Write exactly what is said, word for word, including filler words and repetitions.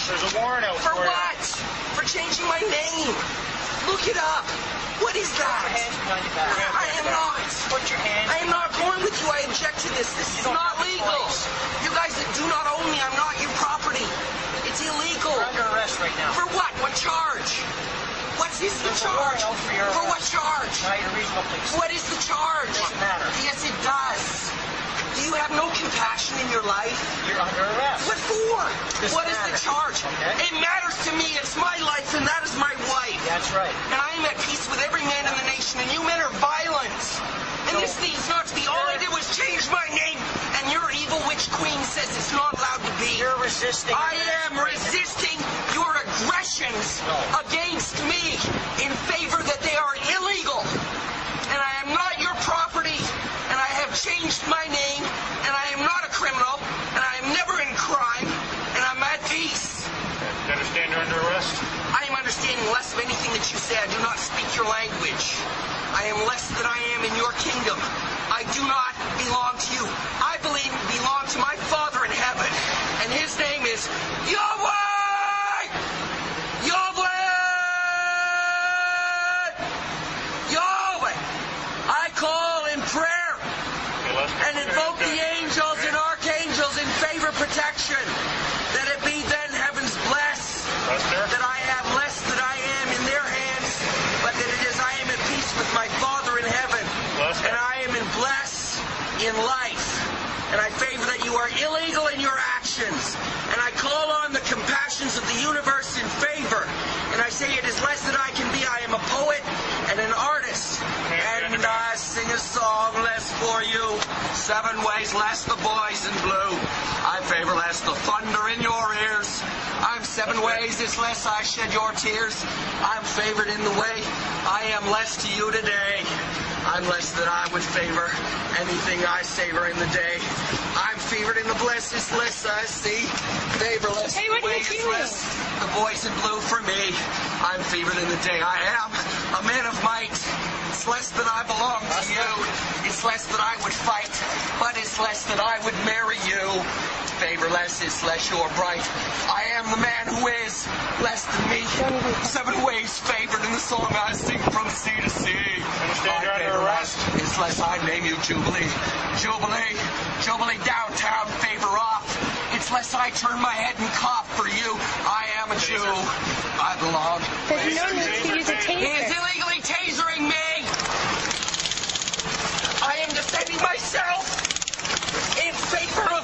There's a warrant out For for you. what? For changing my name. Look it up. What is that? Put your hands behind your back. I am not. Put your hands. I am not going with you. I object to this. This is don't not have a legal. choice. You guys that do not own me, I'm not your property. It's illegal. You're under arrest right now. For what? What charge? What is the There's a charge? warrant out for your For what arrest. charge? Not your reasonable police. What is the charge? Doesn't matter. Yes, it does. Do you have no compassion in your life? You're under arrest. What for? Doesn't What is the matter. charge? Okay. It matters to me. It's my life, and that is my wife. That's right. And I am at peace with every man in the nation, and you men are violent. And No. this needs not to be. All I did was change my name, and your evil witch queen says it's not allowed to be. You're resisting. I am resisting your aggressions No. against me in favor that they are illegal. And I am not your property, and I have changed my name, and I am not a criminal, and I am never in crime, and I'm at peace. You understand you're under arrest? I am understanding less of anything that you say. I do not speak your language. I am less than I am in your kingdom. I do not belong to you. I believe belong to my Father in heaven, and his name is Yahweh! Yahweh! Yahweh! I call in prayer and invoke the angels and archangels in favor of protection, that it be then heaven's bless, that I have less that I am in their hands, but that it is I am at peace with my Father in heaven, and I am in bless in life, and I favor that you are illegal in your actions, and I call on the compassions of the universe in favor, and I say it is less that I can be. I am a poet and an artist, and I sing a song less for you, seven ways less the boys in blue. I favor less the thunder in your ears. I'm seven ways it's less I shed your tears. I'm favored in the way I am less to you today. I'm less that I would favor anything I savor in the day. I'm favored in the bliss it's less I see. Favor less Hey, the what are way you it's doing? less the boys in blue for me. I'm favored in the day I am a man of might. It's less that I belong to you. It's less that I would fight, but it's less that I would marry you. Favor less is less you're bright. I am the man who is less than me. Seven ways favored in the song I sing from sea to sea. Understand you're under arrest? It's less I name you Jubilee. Jubilee. Jubilee downtown, favor off. It's less I turn my head and cough for you. I am a Jew. I belong. There's no need to use a He is taser. illegally tasering me. I am defending myself in favor